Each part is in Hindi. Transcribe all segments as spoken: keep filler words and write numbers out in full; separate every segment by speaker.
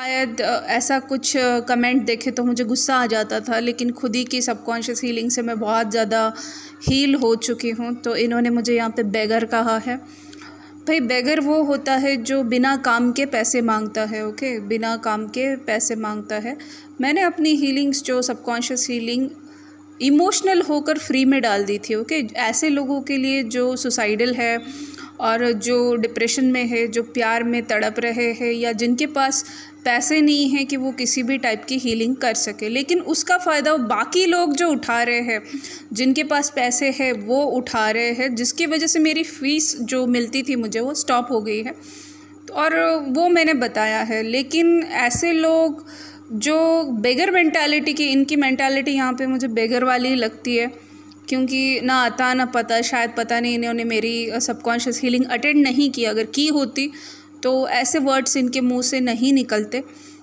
Speaker 1: शायद अ, ऐसा कुछ कमेंट देखे तो मुझे गुस्सा आ जाता था, लेकिन खुद ही की सबकॉन्शियस हीलिंग से मैं बहुत ज़्यादा हील हो चुकी हूँ। तो इन्होंने मुझे यहाँ पे बेगर कहा है। भाई बेगर वो होता है जो बिना काम के पैसे मांगता है। ओके, बिना काम के पैसे मांगता है। मैंने अपनी हीलिंग्स जो सबकॉन्शियस हीलिंग इमोशनल होकर फ्री में डाल दी थी। ओके, ऐसे लोगों के लिए जो सुसाइडल है और जो डिप्रेशन में है, जो प्यार में तड़प रहे हैं, या जिनके पास पैसे नहीं हैं कि वो किसी भी टाइप की हीलिंग कर सके, लेकिन उसका फ़ायदा बाकी लोग जो उठा रहे हैं, जिनके पास पैसे हैं वो उठा रहे हैं, जिसकी वजह से मेरी फ़ीस जो मिलती थी मुझे वो स्टॉप हो गई है। और वो मैंने बताया है। लेकिन ऐसे लोग जो बेगर मेंटालिटी की, इनकी मेंटालिटी यहाँ पे मुझे बेगर वाली लगती है, क्योंकि ना आता ना पता, शायद पता नहीं इन्होंने मेरी सबकॉन्शियस हीलिंग अटेंड नहीं की। अगर की होती तो ऐसे वर्ड्स इनके मुंह से नहीं निकलते।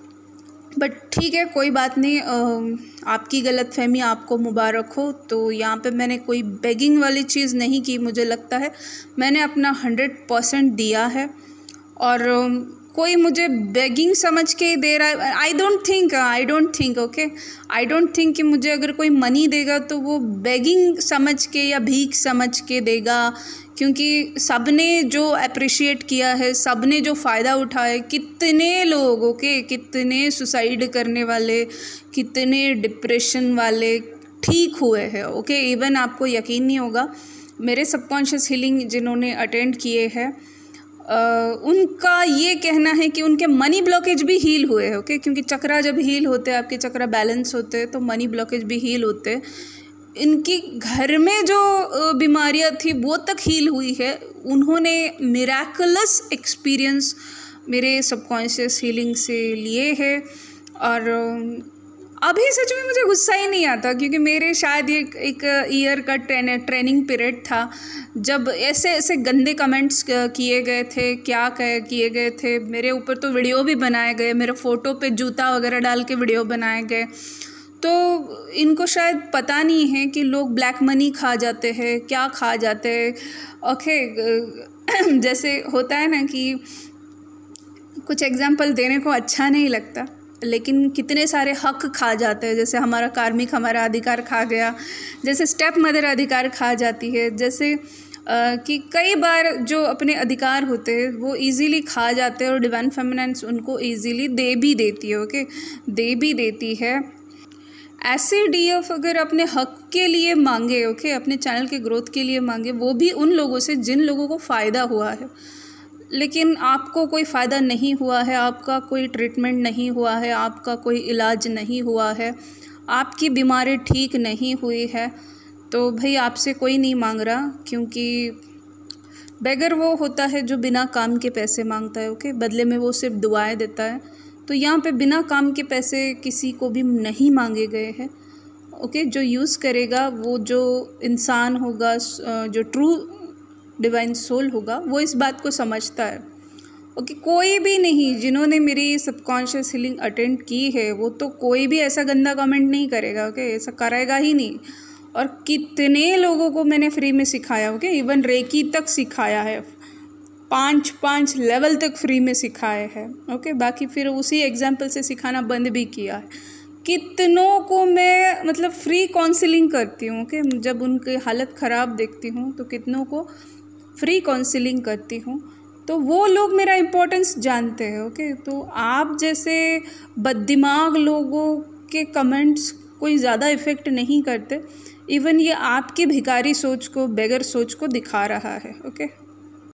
Speaker 1: बट ठीक है, कोई बात नहीं। आपकी गलतफहमी आपको मुबारक हो। तो यहाँ पे मैंने कोई बेगिंग वाली चीज़ नहीं की। मुझे लगता है मैंने अपना हंड्रेड परसेंट दिया है, और कोई मुझे बेगिंग समझ के दे रहा है, I don't think I don't think okay I don't think कि मुझे अगर कोई मनी देगा तो वो बेगिंग समझ के या भीख समझ के देगा, क्योंकि सब ने जो अप्रिशिएट किया है, सब ने जो फ़ायदा उठाया, कितने लोग ओके कितने सुसाइड करने वाले, कितने डिप्रेशन वाले ठीक हुए हैं। ओके, इवन आपको यकीन नहीं होगा, मेरे सबकॉन्शियस हीलिंग जिन्होंने अटेंड किए हैं, Uh, उनका ये कहना है कि उनके मनी ब्लॉकेज भी हील हुए हैं। ओके, क्योंकि चक्रा जब हील होते हैं, आपके चक्रा बैलेंस होते हैं, तो मनी ब्लॉकेज भी हील होते हैं। इनकी घर में जो बीमारियां थी वो तक हील हुई है। उन्होंने मिराकुलस एक्सपीरियंस मेरे सबकॉन्शियस हीलिंग से लिए है। और अभी सच में मुझे गुस्सा ही नहीं आता, क्योंकि मेरे शायद ये एक ईयर का ट्रेन ट्रेनिंग पीरियड था, जब ऐसे ऐसे गंदे कमेंट्स किए गए थे, क्या कहे किए गए थे। मेरे ऊपर तो वीडियो भी बनाए गए, मेरे फ़ोटो पे जूता वगैरह डाल के वीडियो बनाए गए। तो इनको शायद पता नहीं है कि लोग ब्लैक मनी खा जाते हैं, क्या खा जाते हैं। ओके, जैसे होता है ना कि कुछ एग्जाम्पल देने को अच्छा नहीं लगता, लेकिन कितने सारे हक खा जाते हैं। जैसे हमारा कार्मिक हमारा अधिकार खा गया, जैसे स्टेप मदर अधिकार खा जाती है, जैसे आ, कि कई बार जो अपने अधिकार होते हैं वो इजीली खा जाते हैं, और डिवाइन फेमिनिन्स उनको इजीली दे भी देती है। ओके, दे भी देती है। ऐसे डीएफ अगर अपने हक के लिए मांगे, ओके अपने चैनल के ग्रोथ के लिए मांगे, वो भी उन लोगों से जिन लोगों को फ़ायदा हुआ है। लेकिन आपको कोई फ़ायदा नहीं हुआ है, आपका कोई ट्रीटमेंट नहीं हुआ है, आपका कोई इलाज नहीं हुआ है, आपकी बीमारी ठीक नहीं हुई है, तो भाई आपसे कोई नहीं मांग रहा। क्योंकि बेगर वो होता है जो बिना काम के पैसे मांगता है। ओके, बदले में वो सिर्फ दुआएं देता है। तो यहाँ पे बिना काम के पैसे किसी को भी नहीं मांगे गए हैं। ओके, जो यूज़ करेगा, वो जो इंसान होगा, जो ट्रू डिवाइन सोल होगा, वो इस बात को समझता है। ओके, कोई भी नहीं जिन्होंने मेरी सबकॉन्शियस हीलिंग अटेंड की है, वो तो कोई भी ऐसा गंदा कमेंट नहीं करेगा। ओके, ऐसा करेगा ही नहीं। और कितने लोगों को मैंने फ्री में सिखाया। ओके, इवन रेकी तक सिखाया है, पाँच पाँच लेवल तक फ्री में सिखाए हैं। ओके, बाकी फिर उसी एग्जाम्पल से सिखाना बंद भी किया है। कितनों को मैं मतलब फ्री काउंसलिंग करती हूँ। ओके, जब उनकी हालत ख़राब देखती हूँ तो कितनों को फ्री काउंसलिंग करती हूँ, तो वो लोग मेरा इम्पोर्टेंस जानते हैं। ओके, तो आप जैसे बददिमाग लोगों के कमेंट्स कोई ज़्यादा इफ़ेक्ट नहीं करते। इवन ये आपकी भिखारी सोच को, बेगर सोच को दिखा रहा है। ओके।